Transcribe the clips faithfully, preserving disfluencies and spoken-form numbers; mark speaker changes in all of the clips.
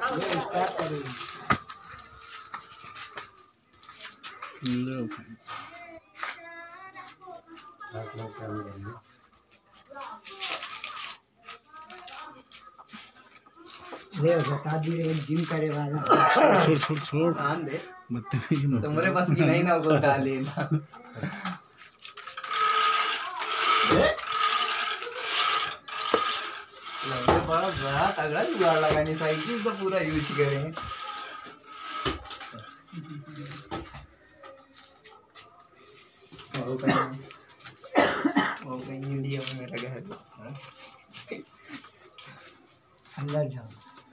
Speaker 1: ले बता दी जिम करे वाला
Speaker 2: छोड़ छोड़ छोड़
Speaker 3: आन दे
Speaker 2: बदतमीजी मत
Speaker 3: तुम्हारे पास की नहीं ना को उठा लेना लगे बड़ा बड़ा तगड़ा जुगाड़ लगाने साइकिल तो पूरा यूज करें वो कहीं वो कहीं इंडिया में लगा है
Speaker 1: अंदर जाओ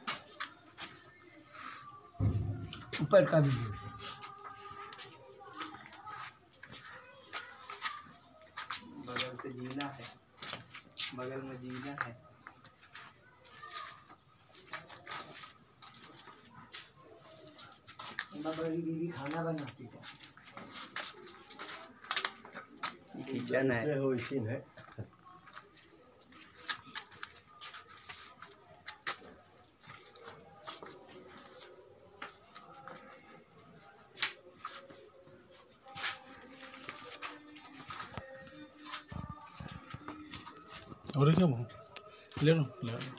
Speaker 1: ऊपर का भी
Speaker 3: बगल से जीना है बगल में जीना है
Speaker 1: बड़ी दीदी खाना बनाती है
Speaker 3: किचन है
Speaker 4: हो इसी है
Speaker 2: और क्या वो ले लो ले लो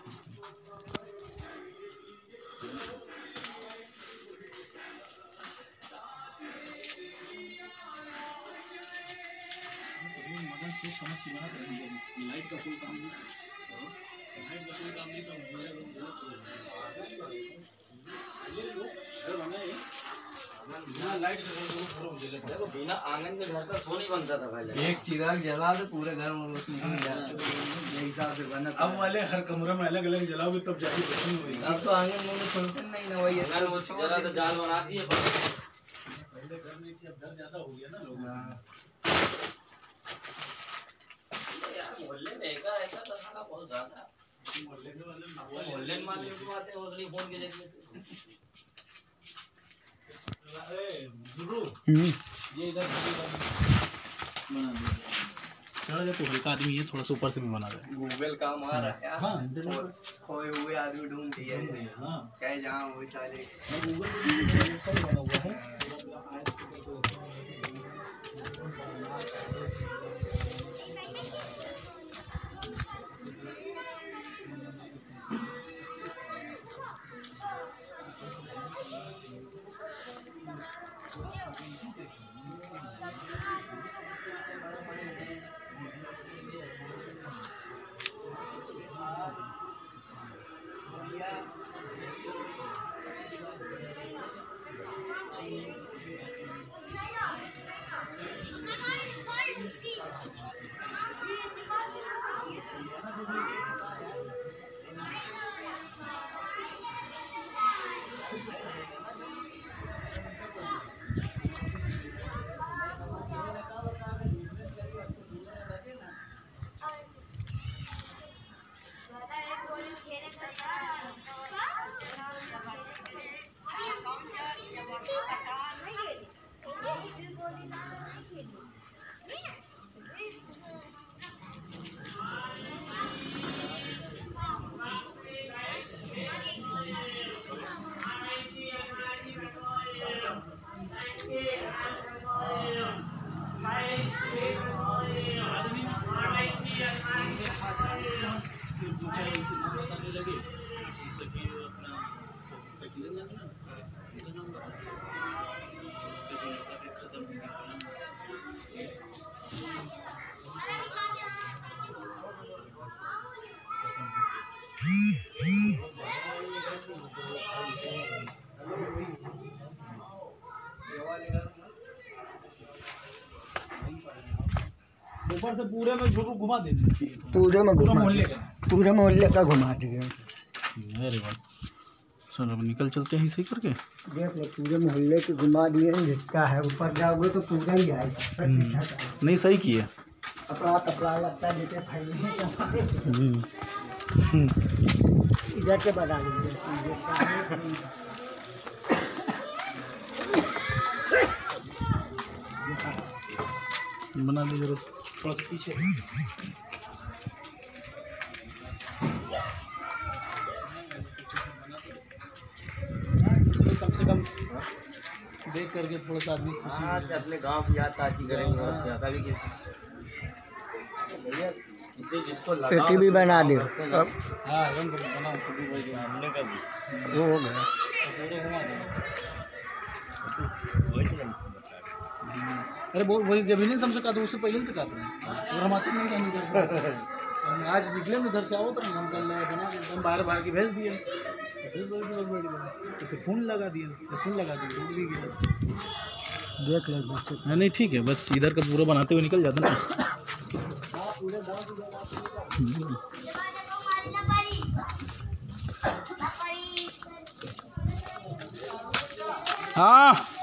Speaker 2: समझ लाइट का कोई काम नहीं लाइट का कोई काम नहीं
Speaker 5: देखो बिना आंगन के घर का सो नहीं बनता था पहले।
Speaker 3: एक चिराग जला दे पूरे घर में रोशनी बन जाती है हिसाब से बना
Speaker 2: अब वाले हर कमरे में अलग अलग जलाओगे तब जाके रोशनी होगी।
Speaker 3: अब तो आंगन में खोलते नहीं ना वही
Speaker 5: अगर वो जरा तो जाल बना दिए
Speaker 2: पहले घर में थी अब डर ज्यादा हो गया ना लोगों को।
Speaker 5: मोहल्ले में एका ऐसा था बहुत ज्यादा
Speaker 2: मोहल्ले में वाले
Speaker 5: मोहल्ले में मान लो आते हैं उसने फोन के जरिए से
Speaker 2: ये इधर बना दे चढ़ जा तो हल्का आदमी है थोड़ा सा ऊपर से भी बना दे।
Speaker 3: गूगल का मारा है
Speaker 2: हाँ
Speaker 3: खोए हुए आदमी ढूंढ दिए
Speaker 2: हाँ
Speaker 3: कहे जहाँ वो सारे
Speaker 2: गूगल पे बना हुआ है। ऊपर से पूरे में झुक घुमा देना चाहिए।
Speaker 1: पूरे में
Speaker 2: पूरा
Speaker 1: घुमा
Speaker 2: मोहल्ले
Speaker 1: दिया।
Speaker 2: का
Speaker 1: पूरे मोहल्ले का घुमा दिया।
Speaker 2: अरे वाह सर अब निकल चलते हैं सही करके।
Speaker 1: देख लो पूरे मोहल्ले के घुमा दिए जितना है ऊपर जाओगे तो पूरा ही आएगा।
Speaker 2: नहीं सही किया।
Speaker 1: कपड़ा कपड़ा लगता है नीचे फैलने
Speaker 2: हम्म
Speaker 1: इधर के बना लीजिए सीधे सामने।
Speaker 2: बना लीजिए थोड़ा सा पीछे। कम से कम देख करके थोड़ा सा आदमी खुशी
Speaker 5: हाँ तो अपने गांव की याद ताज़ी करेंगे और क्या कभी किसी भैया इसे जिसको लगा
Speaker 1: पेटी भी बना दे अब
Speaker 2: हाँ रंग बना सभी वही
Speaker 5: हमने कभी
Speaker 1: वो हो गया
Speaker 2: पूरे घुमा देंगे।
Speaker 5: वही तो हम
Speaker 2: अरे वो वही जब इन्हें हमसे काटते उससे पहले से काट रहे हैं और हम आते नहीं रहने इधर हम आज निकले ना इधर से आओ तो हम कल बना के हम बाहर बाहर के भेज दिए फिर बोल के बैठ गए तो फिर फोन लगा दिए तो फोन लगा दिए टूट भी गया।
Speaker 1: देख ले
Speaker 2: हाँ नहीं ठीक है बस इधर का पूरा बनाते हुए निकल जाता ना। हाँ